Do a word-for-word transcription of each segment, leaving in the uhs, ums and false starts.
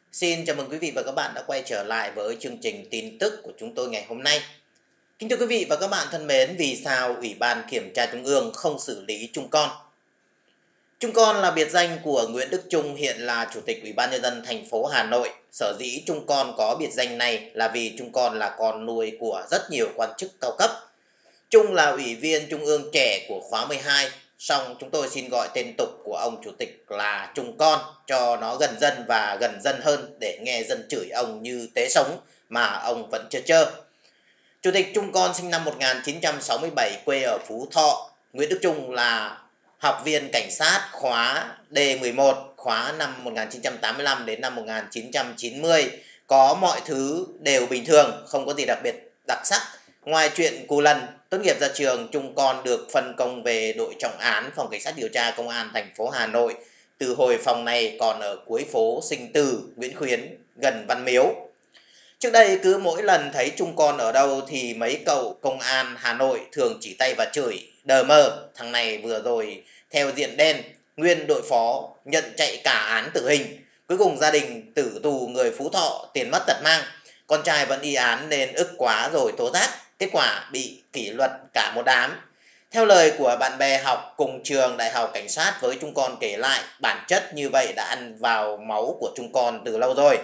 Xin chào mừng quý vị và các bạn đã quay trở lại với chương trình tin tức của chúng tôi ngày hôm nay. Kính thưa quý vị và các bạn thân mến, vì sao Ủy ban Kiểm tra Trung ương không xử lý Trung Con? Trung Con là biệt danh của Nguyễn Đức Chung, hiện là Chủ tịch Ủy ban Nhân dân thành phố Hà Nội. Sở dĩ Trung Con có biệt danh này là vì Trung Con là con nuôi của rất nhiều quan chức cao cấp. Trung là Ủy viên Trung ương trẻ của khóa mười hai, song chúng tôi xin gọi tên tục của ông Chủ tịch là Trung Con cho nó gần dân và gần dân hơn, để nghe dân chửi ông như tế sống mà ông vẫn chưa chơ. Chủ tịch Trung Con sinh năm một nghìn chín trăm sáu mươi bảy, quê ở Phú Thọ. Nguyễn Đức Chung là học viên cảnh sát khóa D mười một, khóa năm một nghìn chín trăm tám mươi lăm đến năm một nghìn chín trăm chín mươi. Có mọi thứ đều bình thường, không có gì đặc biệt đặc sắc. Ngoài chuyện cù lần, tốt nghiệp ra trường, Trung Con được phân công về đội trọng án phòng cảnh sát điều tra công an thành phố Hà Nội. Từ hồi phòng này còn ở cuối phố Sinh Từ, Nguyễn Khuyến, gần Văn Miếu. Trước đây cứ mỗi lần thấy Trung Con ở đâu thì mấy cậu công an Hà Nội thường chỉ tay và chửi: đờ mờ, thằng này vừa rồi theo diện đen, nguyên đội phó, nhận chạy cả án tử hình. Cuối cùng gia đình tử tù người Phú Thọ, tiền mất tật mang. Con trai vẫn y án nên ức quá rồi tố giác. Kết quả bị kỷ luật cả một đám. Theo lời của bạn bè học cùng trường Đại học Cảnh sát với Trung Con kể lại, bản chất như vậy đã ăn vào máu của Trung Con từ lâu rồi.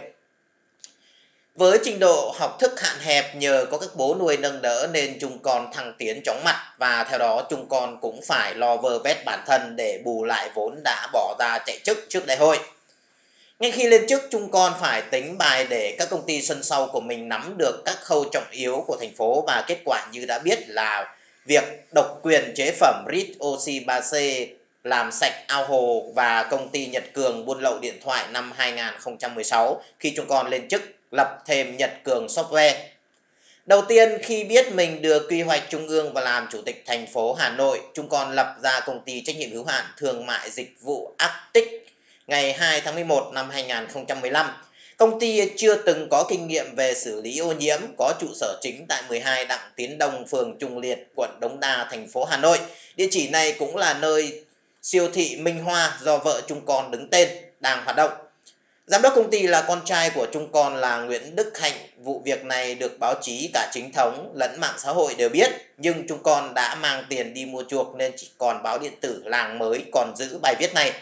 Với trình độ học thức hạn hẹp, nhờ có các bố nuôi nâng đỡ nên Trung Con thăng tiến chóng mặt, và theo đó Trung Con cũng phải lo vơ vét bản thân để bù lại vốn đã bỏ ra chạy chức trước đại hội. Ngay khi lên chức, Trung Con phải tính bài để các công ty sân sau của mình nắm được các khâu trọng yếu của thành phố, và kết quả như đã biết là việc độc quyền chế phẩm rít oxy ba C, làm sạch ao hồ, và công ty Nhật Cường buôn lậu điện thoại năm hai nghìn không trăm mười sáu khi Trung Con lên chức, lập thêm Nhật Cường Software. Đầu tiên, khi biết mình được quy hoạch trung ương và làm chủ tịch thành phố Hà Nội, Trung Con lập ra công ty trách nhiệm hữu hạn thương mại dịch vụ Arctic ngày hai tháng mười một năm hai nghìn không trăm mười lăm. Công ty chưa từng có kinh nghiệm về xử lý ô nhiễm, có trụ sở chính tại mười hai Đặng Tiến Đông, phường Trung Liệt, quận Đống Đa, thành phố Hà Nội. Địa chỉ này cũng là nơi siêu thị Minh Hoa do vợ Trung Con đứng tên đang hoạt động. Giám đốc công ty là con trai của Trung Con là Nguyễn Đức Hạnh. Vụ việc này được báo chí cả chính thống lẫn mạng xã hội đều biết, nhưng Trung Con đã mang tiền đi mua chuộc nên chỉ còn báo điện tử Làng Mới còn giữ bài viết này.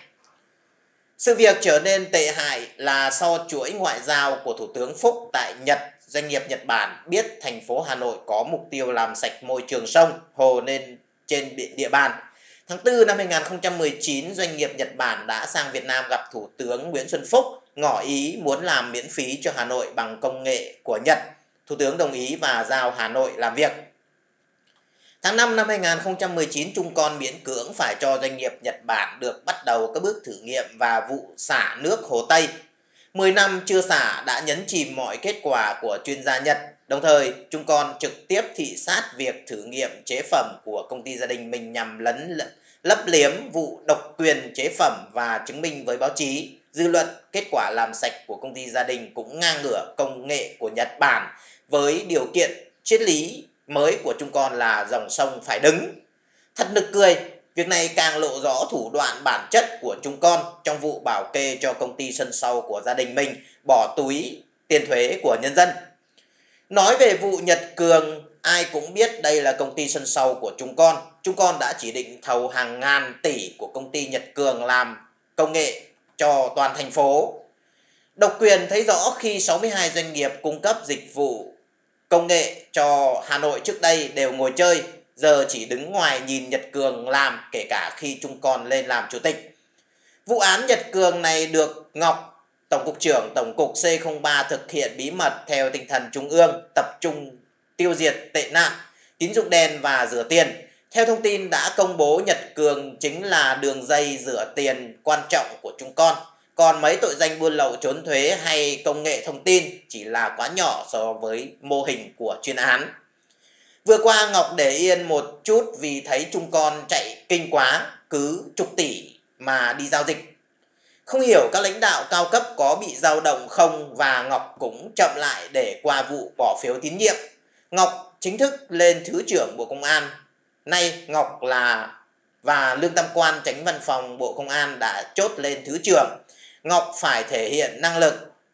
Sự việc trở nên tệ hại là sau chuỗi ngoại giao của Thủ tướng Phúc tại Nhật, doanh nghiệp Nhật Bản biết thành phố Hà Nội có mục tiêu làm sạch môi trường sông, hồ nên trên địa bàn. Tháng tư năm hai nghìn không trăm mười chín, doanh nghiệp Nhật Bản đã sang Việt Nam gặp Thủ tướng Nguyễn Xuân Phúc, ngỏ ý muốn làm miễn phí cho Hà Nội bằng công nghệ của Nhật. Thủ tướng đồng ý và giao Hà Nội làm việc. Tháng năm năm hai nghìn không trăm mười chín, Trung Con miễn cưỡng phải cho doanh nghiệp Nhật Bản được bắt đầu các bước thử nghiệm và vụ xả nước Hồ Tây. mười năm chưa xả đã nhấn chìm mọi kết quả của chuyên gia Nhật. Đồng thời, Trung Con trực tiếp thị sát việc thử nghiệm chế phẩm của công ty gia đình mình nhằm lấn lấp liếm vụ độc quyền chế phẩm và chứng minh với báo chí, dư luận kết quả làm sạch của công ty gia đình cũng ngang ngửa công nghệ của Nhật Bản, với điều kiện triết lý mới của Trung Con là dòng sông phải đứng. Thật nực cười, việc này càng lộ rõ thủ đoạn bản chất của Trung Con trong vụ bảo kê cho công ty sân sau của gia đình mình bỏ túi tiền thuế của nhân dân. Nói về vụ Nhật Cường, ai cũng biết đây là công ty sân sau của Trung Con. Trung Con đã chỉ định thầu hàng ngàn tỷ của công ty Nhật Cường làm công nghệ cho toàn thành phố. Độc quyền thấy rõ khi sáu mươi hai doanh nghiệp cung cấp dịch vụ công nghệ cho Hà Nội trước đây đều ngồi chơi, giờ chỉ đứng ngoài nhìn Nhật Cường làm, kể cả khi Trung Con lên làm chủ tịch. Vụ án Nhật Cường này được Ngọc, Tổng cục trưởng Tổng cục C không ba thực hiện bí mật theo tinh thần Trung ương, tập trung tiêu diệt tệ nạn, tín dụng đen và rửa tiền. Theo thông tin đã công bố, Nhật Cường chính là đường dây rửa tiền quan trọng của Trung Con. Còn mấy tội danh buôn lậu, trốn thuế hay công nghệ thông tin chỉ là quá nhỏ so với mô hình của chuyên án. Vừa qua Ngọc để yên một chút vì thấy Trung Con chạy kinh quá, cứ chục tỷ mà đi giao dịch. Không hiểu các lãnh đạo cao cấp có bị dao động không, và Ngọc cũng chậm lại để qua vụ bỏ phiếu tín nhiệm. Ngọc chính thức lên Thứ trưởng Bộ Công an. Nay Ngọc là và Lương Tam Quan, Chánh Văn phòng Bộ Công an đã chốt lên Thứ trưởng. Ngọc phải thể hiện năng lực.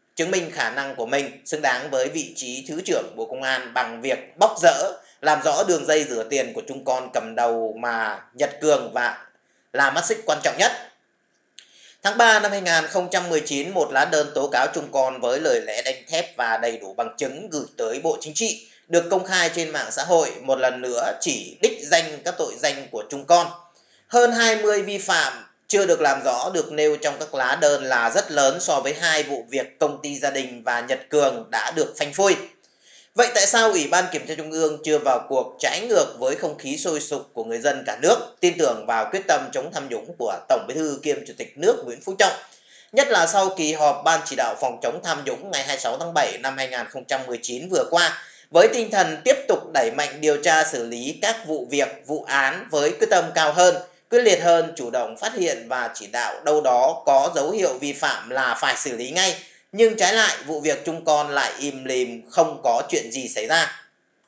chứng minh khả năng của mình xứng đáng với vị trí Thứ trưởng Bộ Công an bằng việc bóc rỡ, làm rõ đường dây rửa tiền của Trung Con cầm đầu mà Nhật Cường và là mắt xích quan trọng nhất. Tháng ba năm hai nghìn không trăm mười chín, một lá đơn tố cáo Trung Con với lời lẽ đanh thép và đầy đủ bằng chứng gửi tới Bộ Chính trị được công khai trên mạng xã hội, một lần nữa chỉ đích danh các tội danh của Trung Con. Hơn hai mươi vi phạm chưa được làm rõ được nêu trong các lá đơn là rất lớn so với hai vụ việc công ty Gia Đình và Nhật Cường đã được phanh phui. Vậy tại sao Ủy ban Kiểm tra Trung ương chưa vào cuộc, trái ngược với không khí sôi sục của người dân cả nước, tin tưởng vào quyết tâm chống tham nhũng của Tổng Bí thư kiêm Chủ tịch nước Nguyễn Phú Trọng? Nhất là sau kỳ họp Ban chỉ đạo phòng chống tham nhũng ngày hai mươi sáu tháng bảy năm hai nghìn không trăm mười chín vừa qua, với tinh thần tiếp tục đẩy mạnh điều tra xử lý các vụ việc, vụ án với quyết tâm cao hơn, quyết liệt hơn, chủ động phát hiện và chỉ đạo đâu đó có dấu hiệu vi phạm là phải xử lý ngay. Nhưng trái lại, vụ việc Trung Con lại im lìm, không có chuyện gì xảy ra.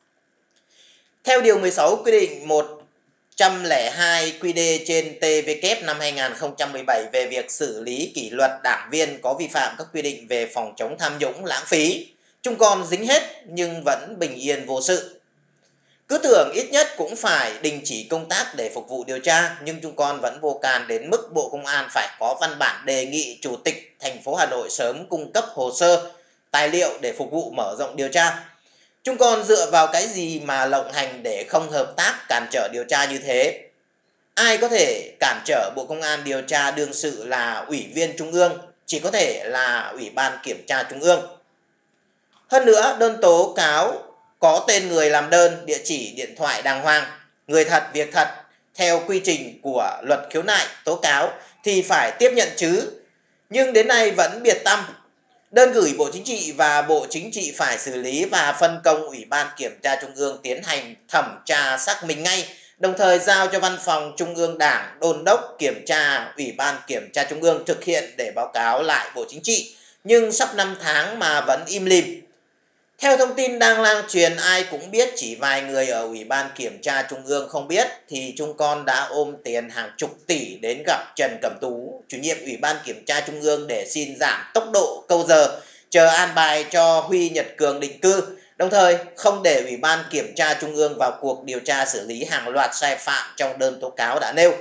Theo Điều mười sáu quy định một trăm lẻ hai quy đê trên T V K năm hai nghìn không trăm mười bảy về việc xử lý kỷ luật đảng viên có vi phạm các quy định về phòng chống tham nhũng lãng phí, Trung Con dính hết nhưng vẫn bình yên vô sự. Cứ tưởng ít nhất cũng phải đình chỉ công tác để phục vụ điều tra, nhưng Trung Con vẫn vô can đến mức Bộ Công an phải có văn bản đề nghị Chủ tịch thành phố Hà Nội sớm cung cấp hồ sơ, tài liệu để phục vụ mở rộng điều tra. Trung Con dựa vào cái gì mà lộng hành để không hợp tác cản trở điều tra như thế? Ai có thể cản trở Bộ Công an điều tra đương sự là Ủy viên Trung ương, chỉ có thể là Ủy ban Kiểm tra Trung ương. Hơn nữa, đơn tố cáo có tên người làm đơn, địa chỉ, điện thoại đàng hoàng, người thật, việc thật, theo quy trình của luật khiếu nại, tố cáo thì phải tiếp nhận chứ. Nhưng đến nay vẫn biệt tăm. Đơn gửi Bộ Chính trị và Bộ Chính trị phải xử lý và phân công Ủy ban Kiểm tra Trung ương tiến hành thẩm tra xác minh ngay, đồng thời giao cho Văn phòng Trung ương Đảng đôn đốc kiểm tra Ủy ban Kiểm tra Trung ương thực hiện để báo cáo lại Bộ Chính trị. Nhưng sắp năm tháng mà vẫn im lìm. Theo thông tin đang lan truyền, ai cũng biết, chỉ vài người ở Ủy ban Kiểm tra Trung ương không biết, thì Trung Con đã ôm tiền hàng chục tỷ đến gặp Trần Cẩm Tú, chủ nhiệm Ủy ban Kiểm tra Trung ương để xin giảm tốc độ câu giờ, chờ an bài cho Huy Nhật Cường định cư, đồng thời không để Ủy ban Kiểm tra Trung ương vào cuộc điều tra xử lý hàng loạt sai phạm trong đơn tố cáo đã nêu.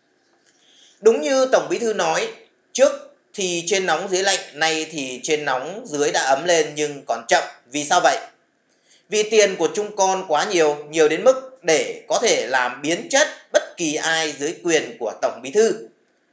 Đúng như Tổng Bí thư nói, trước thì trên nóng dưới lạnh, nay thì trên nóng dưới đã ấm lên nhưng còn chậm. Vì sao vậy? Vì tiền của Trung Con quá nhiều, nhiều đến mức để có thể làm biến chất bất kỳ ai dưới quyền của Tổng Bí thư.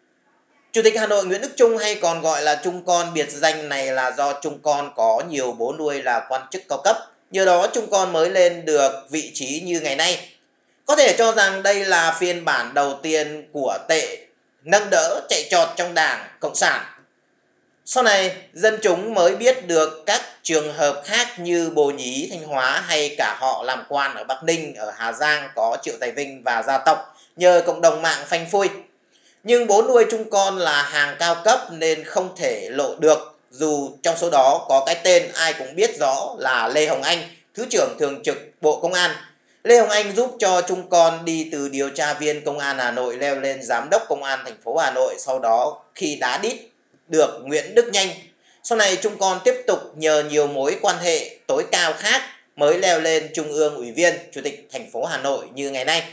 Chủ tịch Hà Nội Nguyễn Đức Chung, hay còn gọi là Trung Con, biệt danh này là do Trung Con có nhiều bố nuôi là quan chức cao cấp, nhờ đó Trung Con mới lên được vị trí như ngày nay. Có thể cho rằng đây là phiên bản đầu tiên của tệ nâng đỡ chạy trọt trong Đảng Cộng sản. Sau này, dân chúng mới biết được các trường hợp khác như Bồ Nhí, Thanh Hóa hay cả họ làm quan ở Bắc Ninh, ở Hà Giang có Triệu Tài Vinh và gia tộc nhờ cộng đồng mạng phanh phui. Nhưng bố nuôi Trung Con là hàng cao cấp nên không thể lộ được, dù trong số đó có cái tên ai cũng biết rõ là Lê Hồng Anh, Thứ trưởng Thường trực Bộ Công an. Lê Hồng Anh giúp cho Trung Con đi từ điều tra viên Công an Hà Nội leo lên Giám đốc Công an thành phố Hà Nội, sau đó khi đá đít được Nguyễn Đức Nhanh. Sau này Trung Con tiếp tục nhờ nhiều mối quan hệ tối cao khác mới leo lên Trung ương Ủy viên Chủ tịch thành phố Hà Nội như ngày nay.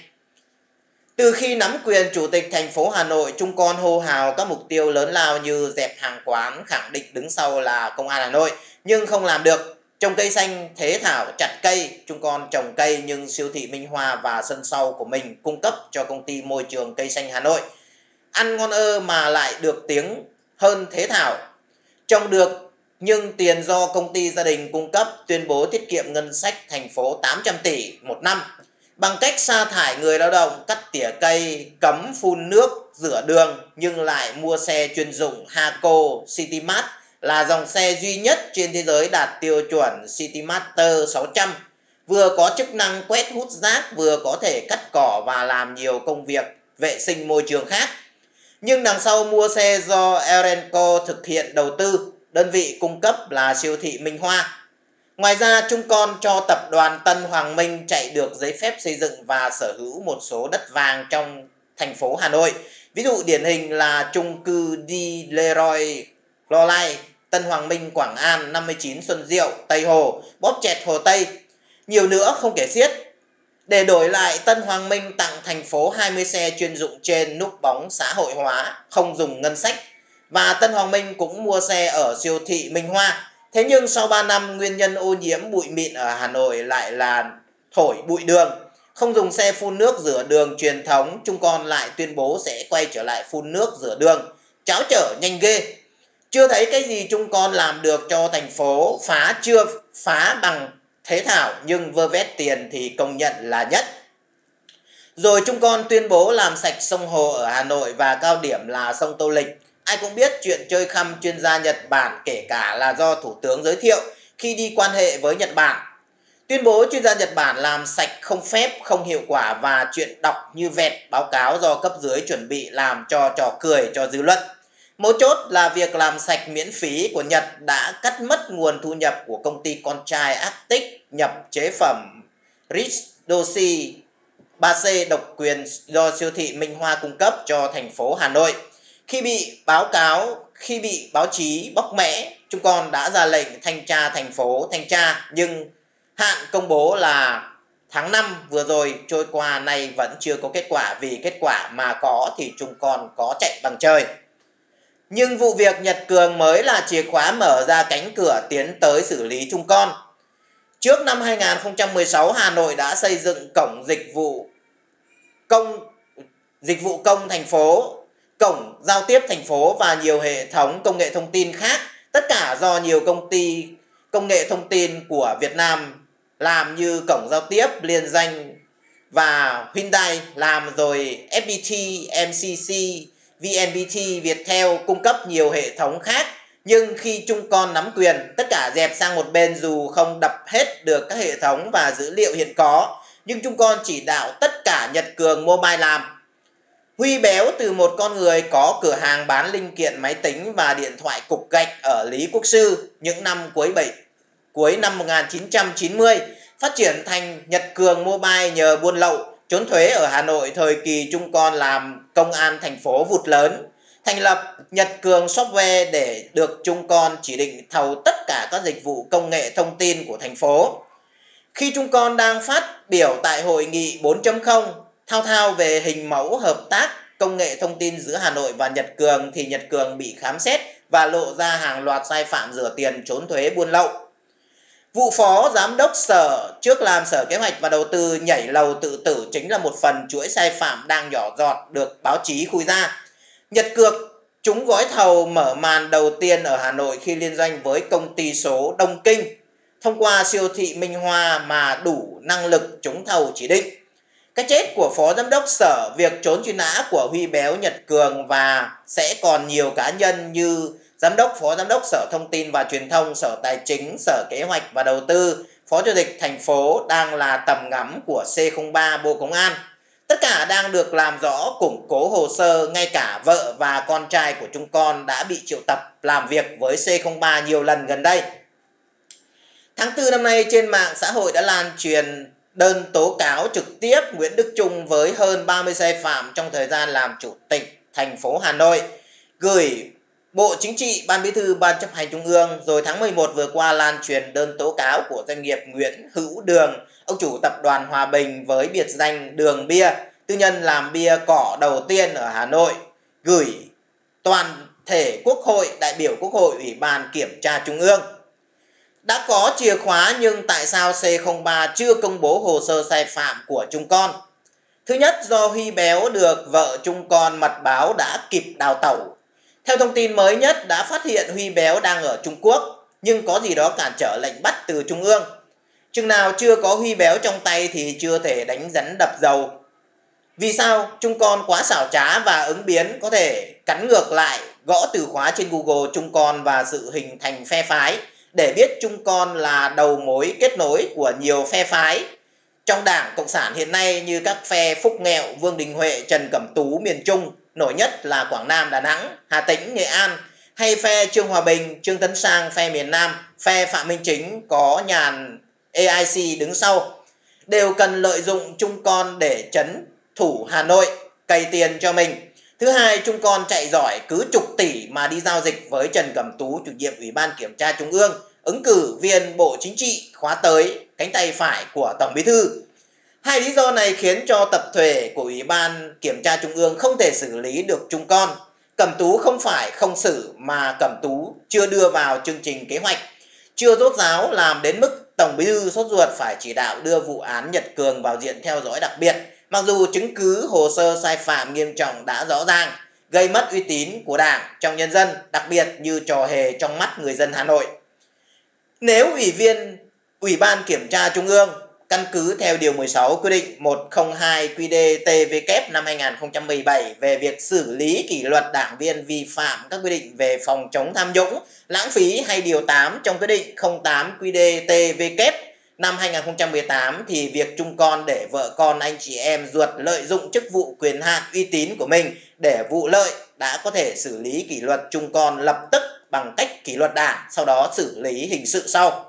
Từ khi nắm quyền Chủ tịch thành phố Hà Nội, Trung Con hô hào các mục tiêu lớn lao như dẹp hàng quán, khẳng định đứng sau là Công an Hà Nội, nhưng không làm được. Trồng cây xanh thế thảo chặt cây, Trung Con trồng cây nhưng siêu thị Minh Hoa và sân sau của mình cung cấp cho công ty môi trường cây xanh Hà Nội. Ăn ngon ơ mà lại được tiếng hơn thế thảo. Trồng được nhưng tiền do công ty Gia Đình cung cấp, tuyên bố tiết kiệm ngân sách thành phố tám trăm tỷ một năm. Bằng cách sa thải người lao động, cắt tỉa cây, cấm phun nước, rửa đường, nhưng lại mua xe chuyên dụng Haco, Citymart là dòng xe duy nhất trên thế giới đạt tiêu chuẩn Citymaster sáu trăm. Vừa có chức năng quét hút rác, vừa có thể cắt cỏ và làm nhiều công việc vệ sinh môi trường khác. Nhưng đằng sau mua xe do Erenco thực hiện đầu tư, đơn vị cung cấp là siêu thị Minh Hoa. Ngoài ra, Trung Con cho tập đoàn Tân Hoàng Minh chạy được giấy phép xây dựng và sở hữu một số đất vàng trong thành phố Hà Nội. Ví dụ điển hình là chung cư Di Leroy Lolay, Tân Hoàng Minh, Quảng An, năm mươi chín Xuân Diệu, Tây Hồ, Bóp Chẹt, Hồ Tây, nhiều nữa không kể xiết. Để đổi lại, Tân Hoàng Minh tặng thành phố hai mươi xe chuyên dụng trên núp bóng xã hội hóa, không dùng ngân sách. Và Tân Hoàng Minh cũng mua xe ở siêu thị Minh Hoa. Thế nhưng sau ba năm, nguyên nhân ô nhiễm bụi mịn ở Hà Nội lại là thổi bụi đường. Không dùng xe phun nước rửa đường truyền thống, Chung Con lại tuyên bố sẽ quay trở lại phun nước rửa đường. Cháo trở nhanh ghê. Chưa thấy cái gì Chung Con làm được cho thành phố, phá chưa phá bằng thế thảo, nhưng vơ vét tiền thì công nhận là nhất. Rồi Chung Con tuyên bố làm sạch sông hồ ở Hà Nội và cao điểm là sông Tô Lịch. Ai cũng biết chuyện chơi khăm chuyên gia Nhật Bản, kể cả là do Thủ tướng giới thiệu khi đi quan hệ với Nhật Bản. Tuyên bố chuyên gia Nhật Bản làm sạch không phép, không hiệu quả và chuyện đọc như vẹt báo cáo do cấp dưới chuẩn bị làm cho trò cười cho dư luận. Mấu chốt là việc làm sạch miễn phí của Nhật đã cắt mất nguồn thu nhập của công ty con trai Arctic nhập chế phẩm Ritdosi ba C độc quyền do siêu thị Minh Hoa cung cấp cho thành phố Hà Nội. Khi bị báo cáo, khi bị báo chí bóc mẽ, Chung Con đã ra lệnh thanh tra thành phố thanh tra, nhưng hạn công bố là tháng năm vừa rồi trôi qua nay vẫn chưa có kết quả, vì kết quả mà có thì Chung Con có chạy bằng trời. Nhưng vụ việc Nhật Cường mới là chìa khóa mở ra cánh cửa tiến tới xử lý Chung Con. Trước năm hai nghìn không trăm mười sáu, Hà Nội đã xây dựng cổng dịch vụ công dịch vụ công thành phố, cổng giao tiếp thành phố và nhiều hệ thống công nghệ thông tin khác, tất cả do nhiều công ty công nghệ thông tin của Việt Nam làm, như cổng giao tiếp liên danh và Hyundai làm, rồi ép pê tê, em xê xê, vê en pê tê, Viettel cung cấp nhiều hệ thống khác. Nhưng khi Chung Con nắm quyền, tất cả dẹp sang một bên, dù không đập hết được các hệ thống và dữ liệu hiện có. Nhưng Chung Con chỉ đạo tất cả Nhật Cường Mobile làm. Huy béo từ một con người có cửa hàng bán linh kiện máy tính và điện thoại cục gạch ở Lý Quốc Sư những năm cuối bảy cuối năm một nghìn chín trăm chín mươi, phát triển thành Nhật Cường Mobile nhờ buôn lậu, trốn thuế ở Hà Nội. Thời kỳ Chung Con làm công an thành phố vụt lớn, thành lập Nhật Cường Software để được Chung Con chỉ định thầu tất cả các dịch vụ công nghệ thông tin của thành phố. Khi Chung Con đang phát biểu tại hội nghị bốn chấm không thao thao về hình mẫu hợp tác công nghệ thông tin giữa Hà Nội và Nhật Cường, thì Nhật Cường bị khám xét và lộ ra hàng loạt sai phạm rửa tiền, trốn thuế, buôn lậu. Vụ phó giám đốc sở trước làm Sở Kế hoạch và Đầu tư nhảy lầu tự tử chính là một phần chuỗi sai phạm đang nhỏ giọt được báo chí khui ra. Nhật Cược trúng gói thầu mở màn đầu tiên ở Hà Nội khi liên doanh với công ty số Đông Kinh thông qua siêu thị Minh Hoa mà đủ năng lực trúng thầu chỉ định. Cái chết của phó giám đốc sở, việc trốn truy nã của Huy béo Nhật Cường và sẽ còn nhiều cá nhân như giám đốc, phó giám đốc Sở Thông tin và Truyền thông, Sở Tài chính, Sở Kế hoạch và Đầu tư, phó chủ tịch thành phố đang là tầm ngắm của C không ba Bộ Công an. Tất cả đang được làm rõ, củng cố hồ sơ. Ngay cả vợ và con trai của Chung Con đã bị triệu tập làm việc với C không ba nhiều lần gần đây. Tháng tư năm nay, trên mạng xã hội đã lan truyền đơn tố cáo trực tiếp Nguyễn Đức Chung với hơn ba mươi sai phạm trong thời gian làm chủ tịch thành phố Hà Nội, gửi Bộ Chính trị, Ban Bí thư, Ban Chấp hành Trung ương. Rồi tháng mười một vừa qua lan truyền đơn tố cáo của doanh nghiệp Nguyễn Hữu Đường, ông chủ tập đoàn Hòa Bình với biệt danh Đường Bia, tư nhân làm bia cỏ đầu tiên ở Hà Nội, gửi toàn thể Quốc hội, đại biểu Quốc hội, Ủy ban Kiểm tra Trung ương. Đã có chìa khóa nhưng tại sao C không ba chưa công bố hồ sơ sai phạm của Chung Con? Thứ nhất, do Huy béo được vợ Chung Con mật báo đã kịp đào tẩu. Theo thông tin mới nhất, đã phát hiện Huy béo đang ở Trung Quốc, nhưng có gì đó cản trở lệnh bắt từ Trung ương. Chừng nào chưa có Huy béo trong tay thì chưa thể đánh rắn đập dầu. Vì sao? Chung Con quá xảo trá và ứng biến, có thể cắn ngược lại, gõ từ khóa trên Google Chung Con và sự hình thành phe phái, để biết Chung Con là đầu mối kết nối của nhiều phe phái trong Đảng Cộng sản hiện nay, như các phe Phúc Nghẹo, Vương Đình Huệ, Trần Cẩm Tú miền Trung, nổi nhất là Quảng Nam, Đà Nẵng, Hà Tĩnh, Nghệ An, hay phe Trương Hòa Bình, Trương Tấn Sang, phe miền Nam, phe Phạm Minh Chính có Nhàn a i xê đứng sau, đều cần lợi dụng Chung Con để trấn thủ Hà Nội, cày tiền cho mình. Thứ Thứ hai, chúng con chạy giỏi cứ chục tỷ mà đi giao dịch với Trần Cẩm Tú, chủ nhiệm Ủy ban Kiểm tra Trung ương, ứng cử viên Bộ Chính trị khóa tới, cánh tay phải của Tổng Bí thư. Hai lý do này khiến cho tập thể của Ủy ban Kiểm tra Trung ương không thể xử lý được chúng con. Cẩm Tú không phải không xử mà Cẩm Tú chưa đưa vào chương trình kế hoạch, chưa rốt ráo làm đến mức Tổng Bí thư sốt ruột phải chỉ đạo đưa vụ án Nhật Cường vào diện theo dõi đặc biệt, mặc dù chứng cứ hồ sơ sai phạm nghiêm trọng đã rõ ràng, gây mất uy tín của Đảng trong nhân dân, đặc biệt như trò hề trong mắt người dân Hà Nội. Nếu Ủy viên Ủy ban Kiểm tra Trung ương căn cứ theo Điều mười sáu Quy định một không hai Q D T V K năm hai nghìn không trăm mười bảy về việc xử lý kỷ luật đảng viên vi phạm các quy định về phòng chống tham nhũng, lãng phí hay Điều tám trong Quyết định không tám Q D T V K năm hai nghìn không trăm mười tám thì việc chung con để vợ con anh chị em ruột lợi dụng chức vụ quyền hạn uy tín của mình để vụ lợi đã có thể xử lý kỷ luật chung con lập tức bằng cách kỷ luật đảng, sau đó xử lý hình sự sau.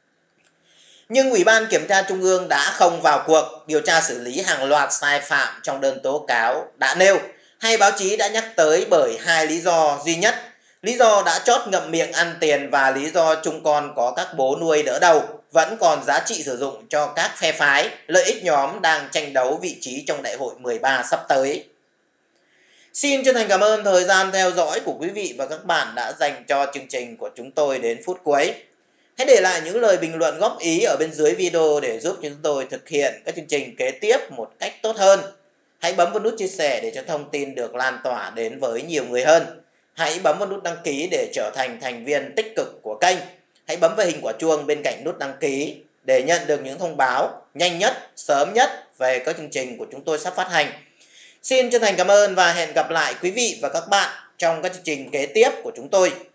Nhưng Ủy ban Kiểm tra Trung ương đã không vào cuộc điều tra xử lý hàng loạt sai phạm trong đơn tố cáo đã nêu, hay báo chí đã nhắc tới bởi hai lý do duy nhất. Lý do đã chót ngậm miệng ăn tiền và lý do chung con có các bố nuôi đỡ đầu vẫn còn giá trị sử dụng cho các phe phái, lợi ích nhóm đang tranh đấu vị trí trong đại hội mười ba sắp tới. Xin chân thành cảm ơn thời gian theo dõi của quý vị và các bạn đã dành cho chương trình của chúng tôi đến phút cuối. Hãy để lại những lời bình luận góp ý ở bên dưới video để giúp chúng tôi thực hiện các chương trình kế tiếp một cách tốt hơn. Hãy bấm vào nút chia sẻ để cho thông tin được lan tỏa đến với nhiều người hơn. Hãy bấm vào nút đăng ký để trở thành thành viên tích cực của kênh. Hãy bấm vào hình quả chuông bên cạnh nút đăng ký để nhận được những thông báo nhanh nhất, sớm nhất về các chương trình của chúng tôi sắp phát hành. Xin chân thành cảm ơn và hẹn gặp lại quý vị và các bạn trong các chương trình kế tiếp của chúng tôi.